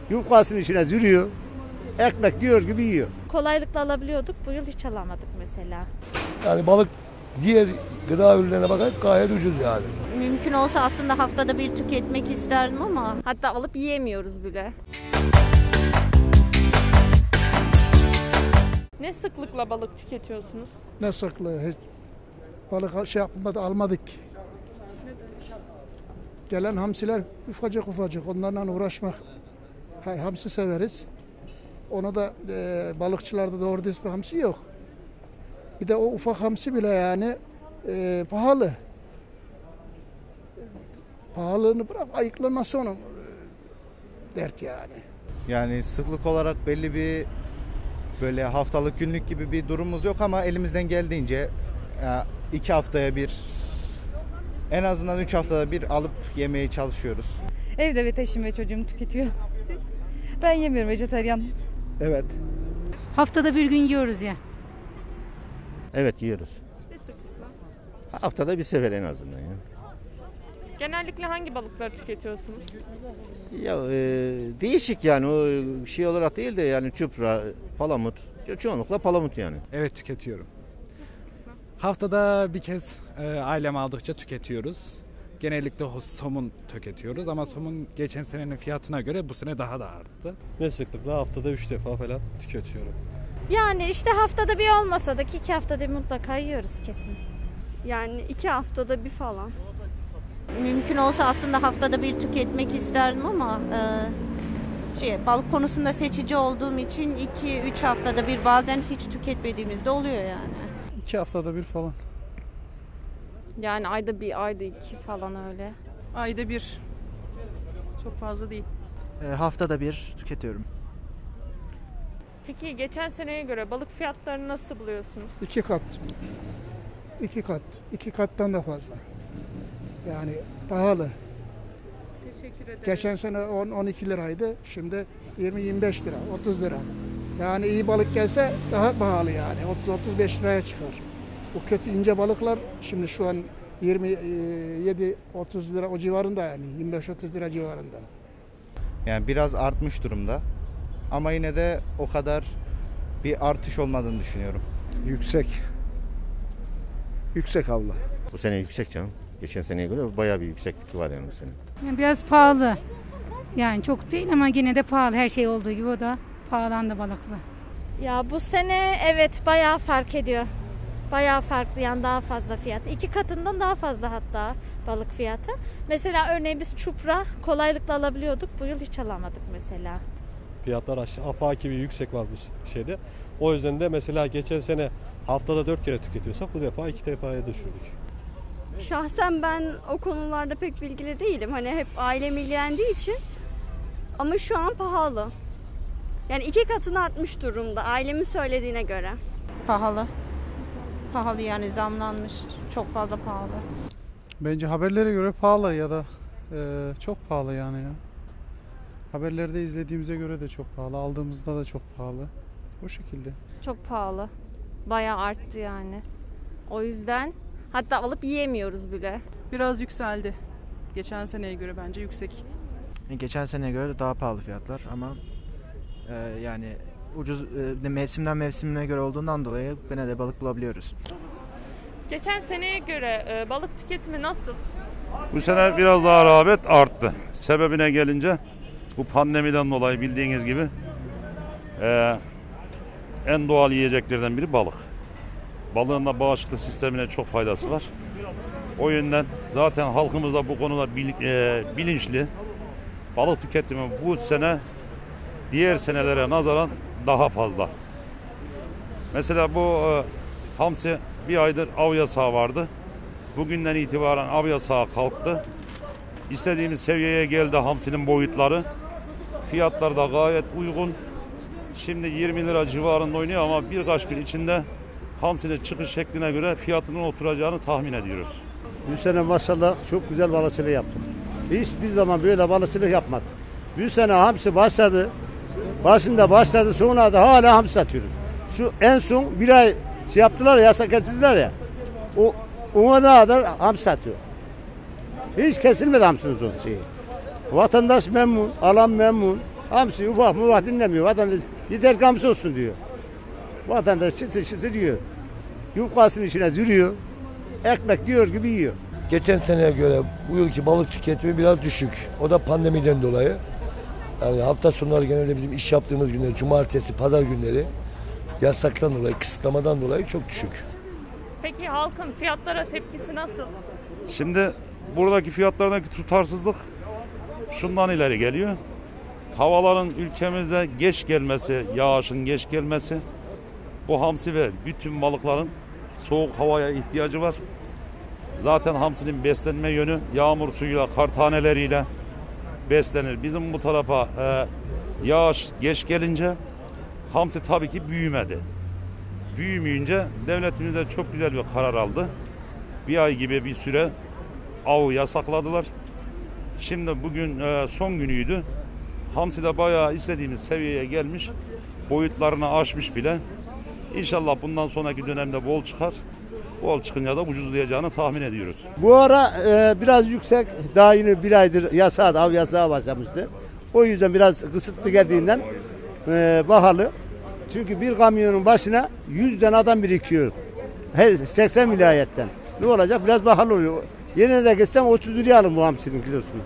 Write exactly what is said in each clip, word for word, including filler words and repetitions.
Yufkasının içine dürüyor. Ekmek yiyor gibi yiyor. Kolaylıkla alabiliyorduk. Bu yıl hiç alamadık mesela. Yani balık diğer gıda ürünlerine bakar gayet ucuz yani. Mümkün olsa aslında haftada bir tüketmek isterdim ama Hatta alıp yiyemiyoruz bile. Ne sıklıkla balık tüketiyorsunuz? Ne sıklığı hiç balık şey yapmadı, almadık. Gelen hamsiler ufacık ufacık onlarla uğraşmak. Hay, hamsi severiz. Ona da e, balıkçılarda doğru düz bir hamsi yok. Bir de o ufak hamsi bile yani e, pahalı. Pahalılığını bırak ayıklaması onun e, dert yani. Yani sıklık olarak belli bir böyle haftalık günlük gibi bir durumumuz yok ama elimizden geldiğince iki haftaya bir en azından üç haftada bir alıp yemeye çalışıyoruz. Evde evet eşim ve çocuğum tüketiyor. Ben yemiyorum, vejetaryen. Evet. Haftada bir gün yiyoruz ya. Evet yiyoruz. Haftada bir sefer en azından ya. Genellikle hangi balıkları tüketiyorsunuz? Ya e, değişik yani o şey olarak değil de yani çupra, palamut. Çoğunlukla palamut yani. Evet tüketiyorum. Haftada bir kez e, ailem aldıkça tüketiyoruz. Genellikle somun tüketiyoruz ama somun geçen senenin fiyatına göre bu sene daha da arttı. Ne sıklıkla haftada üç defa falan tüketiyorum. Yani işte haftada bir olmasa da iki haftada bir mutlaka yiyoruz kesin. Yani iki haftada bir falan. mümkün olsa aslında haftada bir tüketmek isterdim ama e, şey balık konusunda seçici olduğum için iki üç haftada bir bazen hiç tüketmediğimizde oluyor yani. İki haftada bir falan. Yani ayda bir, ayda iki falan öyle. Ayda bir. Çok fazla değil. E, haftada bir tüketiyorum. Peki geçen seneye göre balık fiyatlarını nasıl buluyorsunuz? İki kat. İki kat. İki kattan da fazla. Yani pahalı. Teşekkür ederim. Geçen sene on on iki liraydı. Şimdi yirmi yirmi beş lira, otuz lira. Yani iyi balık gelse daha pahalı yani. otuz otuz beş liraya çıkar. Bu kötü ince balıklar şimdi şu an yirmi yedi otuz lira o civarında yani. yirmi beş otuz lira civarında. Yani biraz artmış durumda. Ama yine de o kadar bir artış olmadığını düşünüyorum. Yüksek. Yüksek abla. Bu sene yüksek canım. Geçen seneye göre bayağı bir yükseklik var yani bu sene. Yani biraz pahalı. Yani çok değil ama yine de pahalı. Her şey olduğu gibi o da pahalandı balıklı. Ya bu sene evet bayağı fark ediyor. Bayağı farklı yani daha fazla fiyat. İki katından daha fazla hatta balık fiyatı. Mesela örneğin biz çupra kolaylıkla alabiliyorduk. Bu yıl hiç alamadık mesela. Fiyatlar aşağı, afaki bir yüksek var bu şeyde. O yüzden de mesela geçen sene haftada dört kere tüketiyorsak bu defa iki defaya düşürdük. Şahsen ben o konularda pek bilgili değilim. Hani hep ailem ilgilendiği için. Ama şu an pahalı. Yani iki katına artmış durumda ailemin söylediğine göre. Pahalı. Pahalı yani zamlanmış. Çok fazla pahalı. Bence haberlere göre pahalı ya da e, çok pahalı yani ya. Haberlerde izlediğimize göre de çok pahalı. Aldığımızda da çok pahalı. O şekilde. Çok pahalı. Bayağı arttı yani. O yüzden hatta alıp yiyemiyoruz bile. Biraz yükseldi. Geçen seneye göre bence yüksek. Geçen seneye göre de daha pahalı fiyatlar ama e, yani ucuz e, mevsimden mevsimine göre olduğundan dolayı gene de balık bulabiliyoruz. Geçen seneye göre e, balık tüketimi nasıl? Bu sene biraz daha rağbet arttı. Sebebine gelince bu pandemiden dolayı bildiğiniz gibi e, en doğal yiyeceklerden biri balık. Balığın da bağışıklık sistemine çok faydası var. O yönden zaten halkımız da bu konuda bil, e, bilinçli. Balık tüketimi bu sene diğer senelere nazaran daha fazla. Mesela bu e, hamsi bir aydır av yasağı vardı. Bugünden itibaren av yasağı kalktı. İstediğimiz seviyeye geldi hamsinin boyutları. Fiyatlar da gayet uygun. Şimdi yirmi lira civarında oynuyor ama birkaç gün içinde hamsinin çıkış şekline göre fiyatının oturacağını tahmin ediyoruz. Bu sene maşallah çok güzel balıkçılık yaptık. Hiçbir zaman böyle balıkçılık yapmadık. Bu sene hamsi başladı. Başında başladı, sonra da hala hamsi satıyoruz. Şu en son bir ay şey yaptılar ya, yasak getirdiler ya. O ona da kadar hamsi satıyor. Hiç kesilmedi hamsinin son şeyi. Vatandaş memnun, alan memnun. Hamsi ufak muvak dinlemiyor. Vatandaş yeter ki hamsi olsun diyor. Vatandaş çıtır çıtır yiyor. Yufkasının içine dürüyor. Ekmek yiyor gibi yiyor. Geçen seneye göre bu yılki balık tüketimi biraz düşük. O da pandemiden dolayı. Yani hafta sonları genelde bizim iş yaptığımız günler, cumartesi, pazar günleri yasaktan dolayı, kısıtlamadan dolayı çok düşük. Peki halkın fiyatlara tepkisi nasıl? Şimdi buradaki fiyatlardaki tutarsızlık şundan ileri geliyor. Havaların ülkemizde geç gelmesi, yağışın geç gelmesi, bu hamsi ve bütün balıkların soğuk havaya ihtiyacı var. Zaten hamsinin beslenme yönü yağmur suyuyla, kar taneleriyle beslenir. Bizim bu tarafa e, yağış geç gelince hamsi tabii ki büyümedi. Büyümeyince devletimiz de çok güzel bir karar aldı. Bir ay gibi bir süre avı yasakladılar. Şimdi bugün e, son günüydü. Hamsi de bayağı istediğimiz seviyeye gelmiş. Boyutlarını aşmış bile. İnşallah bundan sonraki dönemde bol çıkar. Bol çıkınca da ucuzlayacağını tahmin ediyoruz. Bu ara e, biraz yüksek. Daha yeni bir aydır yasağı, av yasağı başlamıştı. O yüzden biraz kısıtlı geldiğinden e, pahalı. Çünkü bir kamyonun başına yüzden adam birikiyor. Her seksen vilayetten. Ne olacak? Biraz pahalı oluyor. Yerine de gitsen otuz liraya alın bu hamsinin kilosunu.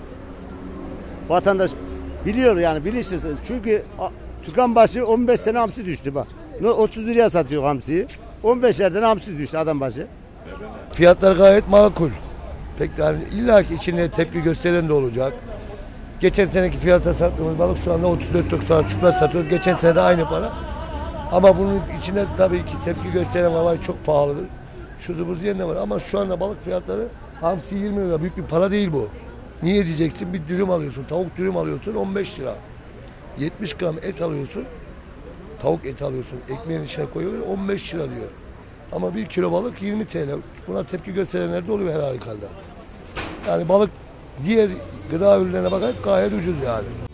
Vatandaş biliyor yani bilinçsiz. Çünkü tükan başı on beş sene hamsi düştü bak. otuz liraya satıyor hamsiyi. on beşerden hamsi düştü adam başı. Fiyatlar gayet makul. Pek yani illa ki içinde tepki gösteren de olacak. Geçen seneki fiyata sattığımız balık şu anda otuz dört doksan çupra satıyoruz. Geçen sene de aynı para. Ama bunun içinde tabii ki tepki gösteren var, çok pahalıdır. Şurada burada diyen de var ama şu anda balık fiyatları hamsi yirmi lira, büyük bir para değil bu. Niye diyeceksin? Bir dürüm alıyorsun, tavuk dürüm alıyorsun on beş lira. yetmiş gram et alıyorsun, tavuk eti alıyorsun, ekmeğin içine koyuyorsun on beş lira diyor. Ama bir kilo balık yirmi T L. Buna tepki gösterenler de oluyor her halükarda. Yani balık diğer gıda ürünlerine bakarak gayet ucuz yani.